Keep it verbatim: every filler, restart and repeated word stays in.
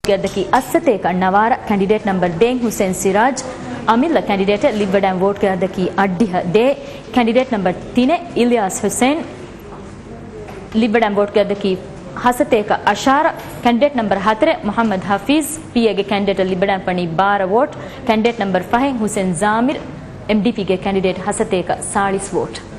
ಗದ್ದಕಿ ಅಸ್ಸತೇಕ ನವಾರ candidate number ದೇಂಗ್ ಹುಸೇನ್ ಸಿರಾಜ್ ಅಮಿಲ್ಲ ಕ್ಯಾಂಡಿಡೇಟ್ ಲಿವ್ವಡಂ ವೋಟ್ ಗದ್ದಕಿ ಅಡ್ಡಿಹ ದೇ ಕ್ಯಾಂಡಿಡೇಟ್ ನಂಬರ್ ತಿನೆ ಇಲಿಯಾಸ್ ಹುಸೇನ್ ಲಿವ್ವಡಂ ವೋಟ್ ಗದ್ದಕಿ ಹಸತೇಕ ಅಶಾರ ಕ್ಯಾಂಡಿಡೇಟ್ ನಂಬರ್ ಹತ್ರೆ ಮೊಹಮ್ಮದ್ ಹಫೀಜ್ ಪಿಎಗೆ ಕ್ಯಾಂಡಿಡೇಟ್ ಲಿವ್ವಡಂ ಪಣಿ ಬಾರ vote candidate number Faheem Hussain Jamir ಎಂಡಿಪಿಗೆ ಕ್ಯಾಂಡಿಡೇಟ್ ಹಸತೇಕ ಸಾಳಿಸ್ ವೋಟ್